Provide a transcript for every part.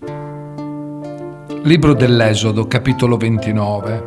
Libro dell'Esodo, capitolo 29.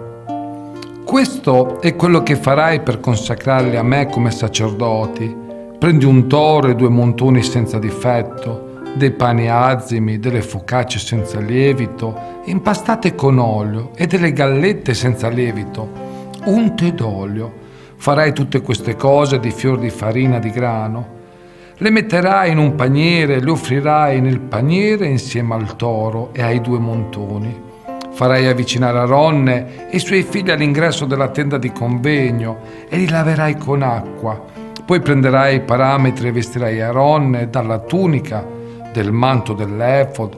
Questo è quello che farai per consacrarli a me come sacerdoti. Prendi un toro e 2 montoni senza difetto, dei pani azimi, delle focacce senza lievito, impastate con olio, e delle gallette senza lievito, unte d'olio. Farai tutte queste cose di fior di farina di grano. Le metterai in un paniere e le offrirai nel paniere insieme al toro e ai 2 montoni. Farai avvicinare Aronne e i suoi figli all'ingresso della tenda di convegno e li laverai con acqua. Poi prenderai i parametri e vestirai Aronne dalla tunica, del manto dell'efod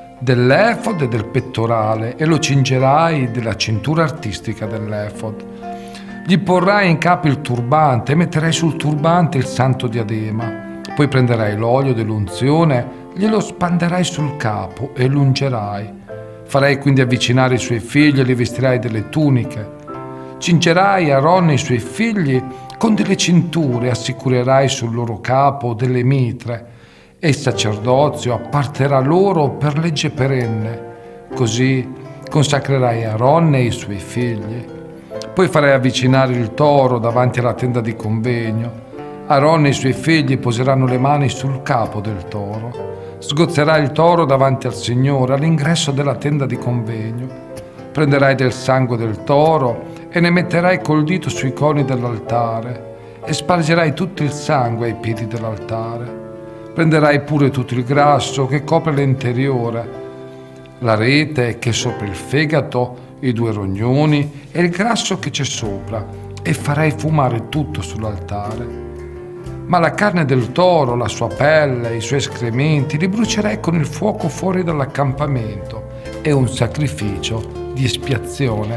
e del pettorale, e lo cingerai della cintura artistica dell'efod. Gli porrai in capo il turbante e metterai sul turbante il santo diadema. Poi prenderai l'olio dell'unzione, glielo spanderai sul capo e l'ungerai. Farai quindi avvicinare i suoi figli e li vestirai delle tuniche. Cingerai Aronne e i suoi figli con delle cinture e assicurerai sul loro capo delle mitre, e il sacerdozio apparterà loro per legge perenne. Così consacrerai Aronne e i suoi figli. Poi farai avvicinare il toro davanti alla tenda di convegno. Aronne e i suoi figli poseranno le mani sul capo del toro. Sgozzerai il toro davanti al Signore all'ingresso della tenda di convegno. Prenderai del sangue del toro e ne metterai col dito sui coni dell'altare e spargerai tutto il sangue ai piedi dell'altare. Prenderai pure tutto il grasso che copre l'interiore, la rete che è sopra il fegato, i 2 rognoni e il grasso che c'è sopra, e farai fumare tutto sull'altare. Ma la carne del toro, la sua pelle, i suoi escrementi li brucerai con il fuoco fuori dall'accampamento. È un sacrificio di espiazione.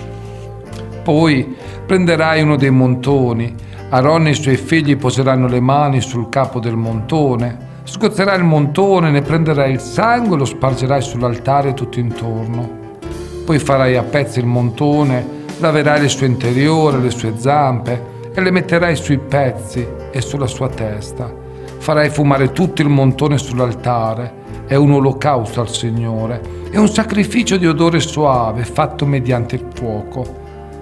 Poi prenderai uno dei montoni. Aronne e i suoi figli poseranno le mani sul capo del montone. Sgozzerai il montone, ne prenderai il sangue e lo spargerai sull'altare tutto intorno. Poi farai a pezzi il montone, laverai il suo interiore, le sue zampe, e le metterai sui pezzi e sulla sua testa. Farai fumare tutto il montone sull'altare. È un olocausto al Signore, è un sacrificio di odore suave fatto mediante il fuoco.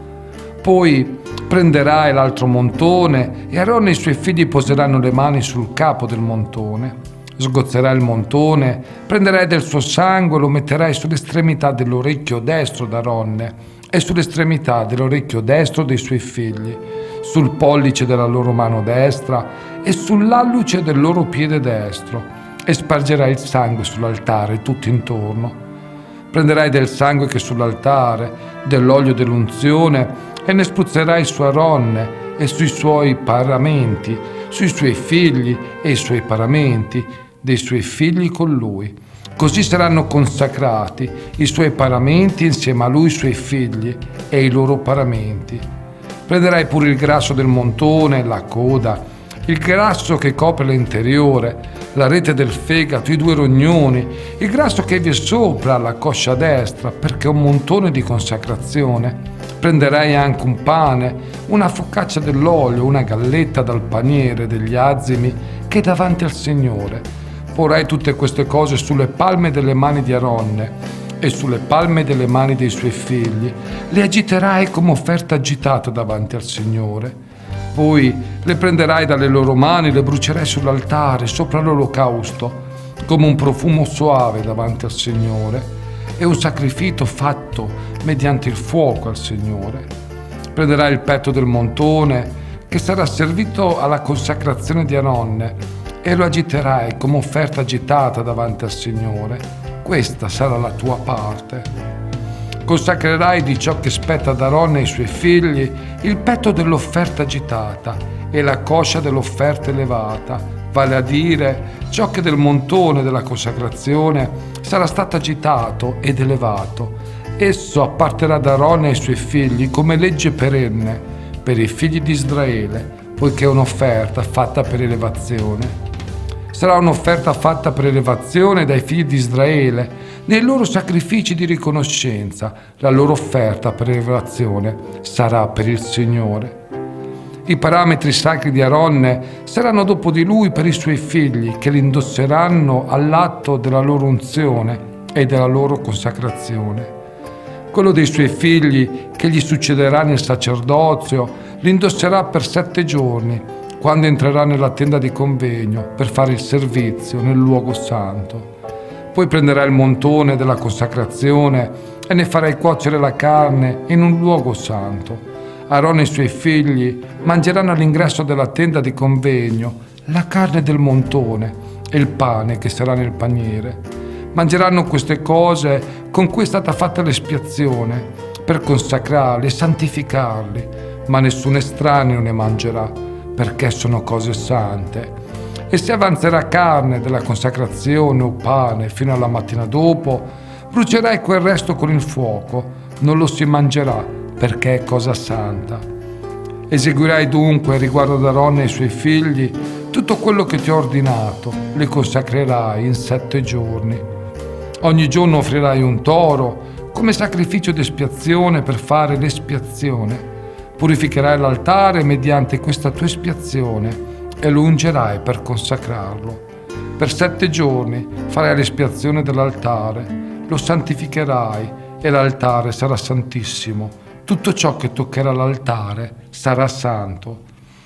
Poi prenderai l'altro montone e Aronne e i suoi figli poseranno le mani sul capo del montone. Sgozzerai il montone, prenderai del suo sangue e lo metterai sull'estremità dell'orecchio destro d'Aronne e sull'estremità dell'orecchio destro dei suoi figli, sul pollice della loro mano destra e sull'alluce del loro piede destro, e spargerai il sangue sull'altare tutto intorno. Prenderai del sangue che è sull'altare, dell'olio dell'unzione, e ne spruzzerai su Aronne e sui suoi paramenti, sui suoi figli e i suoi paramenti, dei suoi figli con lui. Così saranno consacrati i suoi paramenti insieme a lui, i suoi figli e i loro paramenti. Prenderai pure il grasso del montone, la coda, il grasso che copre l'interiore, la rete del fegato, i 2 rognoni, il grasso che vi è sopra la coscia destra, perché è un montone di consacrazione. Prenderai anche un pane, una focaccia dell'olio, una galletta dal paniere degli azimi che è davanti al Signore. Porrai tutte queste cose sulle palme delle mani di Aronne e sulle palme delle mani dei suoi figli. Le agiterai come offerta agitata davanti al Signore. Poi le prenderai dalle loro mani e le brucerai sull'altare sopra l'olocausto come un profumo suave davanti al Signore. È un sacrificio fatto mediante il fuoco al Signore. Prenderai il petto del montone che sarà servito alla consacrazione di Aronne e lo agiterai come offerta agitata davanti al Signore. Questa sarà la tua parte. Consacrerai di ciò che spetta ad Aronne e ai suoi figli il petto dell'offerta agitata e la coscia dell'offerta elevata, vale a dire ciò che del montone della consacrazione sarà stato agitato ed elevato. Esso apparterà ad Aronne e ai suoi figli come legge perenne per i figli di Israele, poiché è un'offerta fatta per elevazione. Sarà un'offerta fatta per elevazione dai figli di Israele nei loro sacrifici di riconoscenza. La loro offerta per elevazione sarà per il Signore. I parametri sacri di Aronne saranno dopo di lui per i suoi figli, che li indosseranno all'atto della loro unzione e della loro consacrazione. Quello dei suoi figli che gli succederà nel sacerdozio li indosserà per 7 giorni, quando entrerà nella tenda di convegno per fare il servizio nel luogo santo. Poi prenderà il montone della consacrazione e ne farai cuocere la carne in un luogo santo. Aaron e i suoi figli mangeranno all'ingresso della tenda di convegno la carne del montone e il pane che sarà nel paniere. Mangeranno queste cose con cui è stata fatta l'espiazione per consacrarli e santificarli, ma nessun estraneo ne mangerà, perché sono cose sante. E se avanzerà carne della consacrazione o pane fino alla mattina dopo, brucerai quel resto con il fuoco, non lo si mangerà, perché è cosa santa. Eseguirai dunque riguardo ad Aaron e ai suoi figli tutto quello che ti ho ordinato, li consacrerai in 7 giorni. Ogni giorno offrirai un toro come sacrificio d'espiazione per fare l'espiazione. Purificherai l'altare mediante questa tua espiazione e lo ungerai per consacrarlo. Per 7 giorni farai l'espiazione dell'altare, lo santificherai e l'altare sarà santissimo. Tutto ciò che toccherà l'altare sarà santo.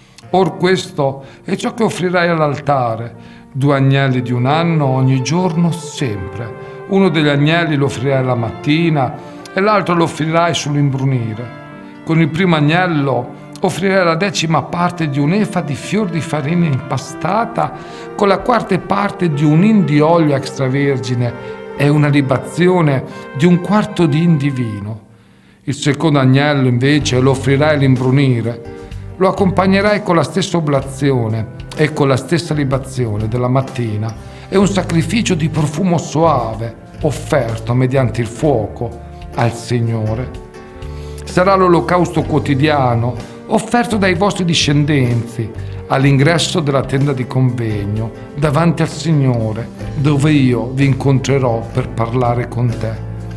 Or questo è ciò che offrirai all'altare: 2 agnelli di 1 anno ogni giorno sempre. Uno degli agnelli lo offrirai la mattina e l'altro lo offrirai sull'imbrunire. Con il primo agnello offrirai la 10ª parte di un'efa di fior di farina impastata con la 4ª parte di un hin di olio extravergine e una libazione di 1/4 di hin di vino. Il secondo agnello invece lo offrirai all'imbrunire. Lo accompagnerai con la stessa oblazione e con la stessa libazione della mattina e un sacrificio di profumo soave offerto mediante il fuoco al Signore. Sarà l'olocausto quotidiano offerto dai vostri discendenti all'ingresso della tenda di convegno davanti al Signore, dove io vi incontrerò per parlare con te.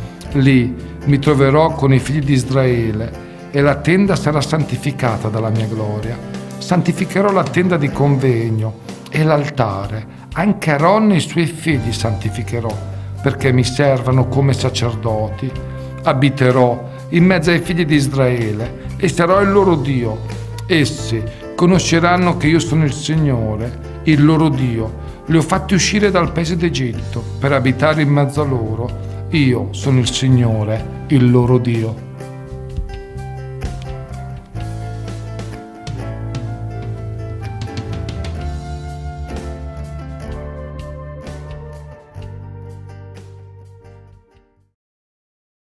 Lì mi troverò con i figli di Israele e la tenda sarà santificata dalla mia gloria. Santificherò la tenda di convegno e l'altare, anche Aaron e i suoi figli santificherò, perché mi servano come sacerdoti. Abiterò in mezzo ai figli di Israele e sarò il loro Dio. Essi conosceranno che io sono il Signore, il loro Dio. Li ho fatti uscire dal paese d'Egitto per abitare in mezzo a loro. Io sono il Signore, il loro Dio.